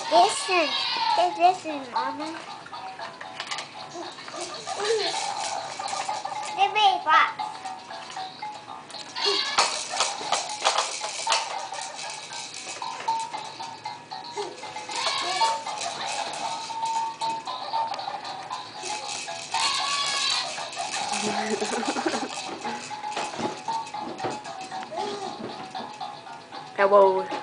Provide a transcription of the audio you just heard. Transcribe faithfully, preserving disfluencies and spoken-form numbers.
Listen. Just listen, Mama. They're very fast. Hello.